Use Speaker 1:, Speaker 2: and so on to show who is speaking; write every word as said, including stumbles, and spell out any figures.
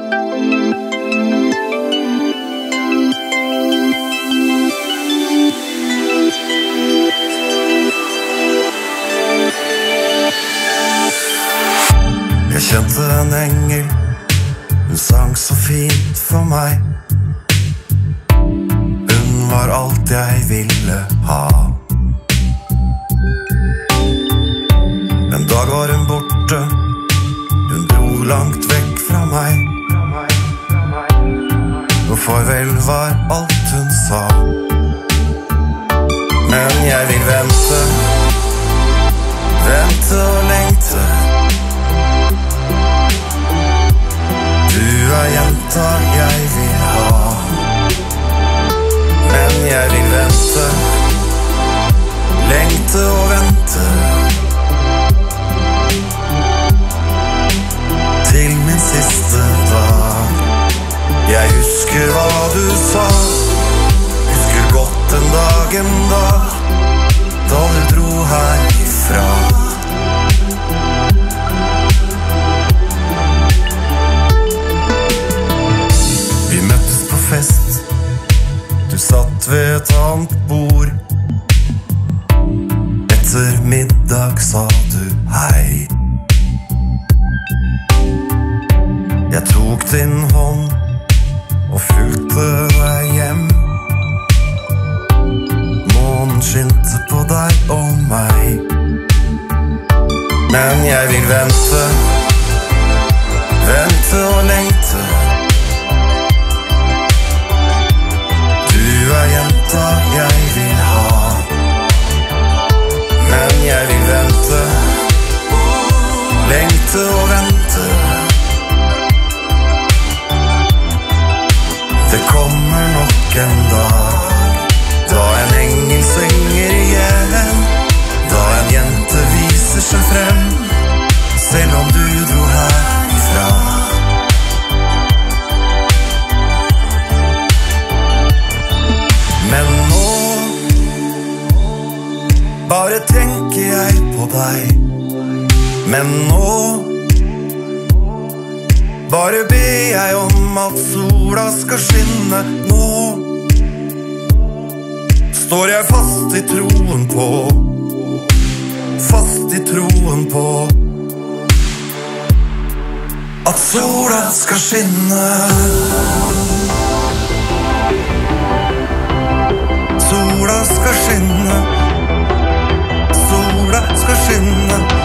Speaker 1: Jeg kjente en engel, hun sang så fint for meg. Hun var alt jeg ville ha. En dag var hun borte, hun dro langt vekk fra meg. Og farvel var alt hun sa. Men jeg vil vente, vente og lengte. Du er jenta jeg vil ha. Men jeg vil vente, lengte og vente, til min siste dag. Jeg husker hva du sa, husker godt den dagen da, da du dro herifra. Du satt ved et annet bord. Etter middag sa du hei. Jeg tok din hånd og fulgte deg hjem. Månen skinte på deg og meg. Men jeg vil vente, vente og lengte. Du er jenta jeg vil ha. Men jeg vil vente, lengte og vente. Det kommer nok en dag, da en engel synger igjen, da en jente viser seg frem, selv om du dro herifra. Men nå bare tenker jeg på deg. Men nå bare ber jeg om at sola skal skinne. Nå står jeg fast i troen på, fast i troen på at sola skal skinne. Sola skal skinne, sola skal skinne.